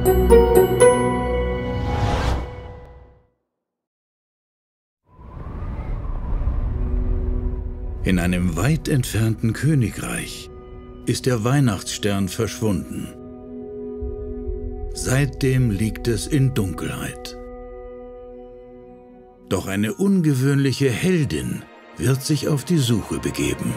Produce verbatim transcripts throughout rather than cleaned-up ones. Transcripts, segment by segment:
In einem weit entfernten Königreich ist der Weihnachtsstern verschwunden. Seitdem liegt es in Dunkelheit. Doch eine ungewöhnliche Heldin wird sich auf die Suche begeben.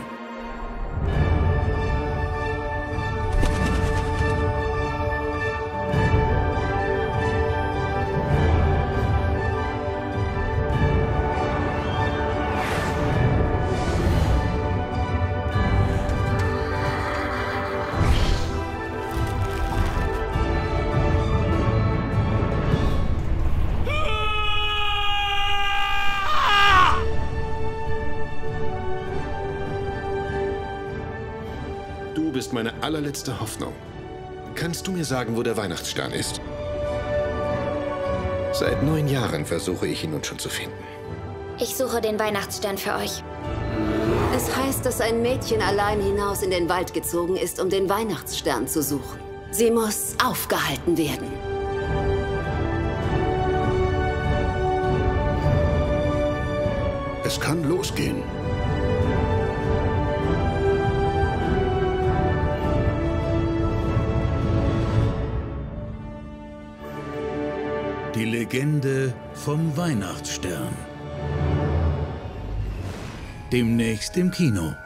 Du bist meine allerletzte Hoffnung. Kannst du mir sagen, wo der Weihnachtsstern ist? Seit neun Jahren versuche ich ihn nun schon zu finden. Ich suche den Weihnachtsstern für euch. Es heißt, dass ein Mädchen allein hinaus in den Wald gezogen ist, um den Weihnachtsstern zu suchen. Sie muss aufgehalten werden. Es kann losgehen. Die Legende vom Weihnachtsstern. Demnächst im Kino.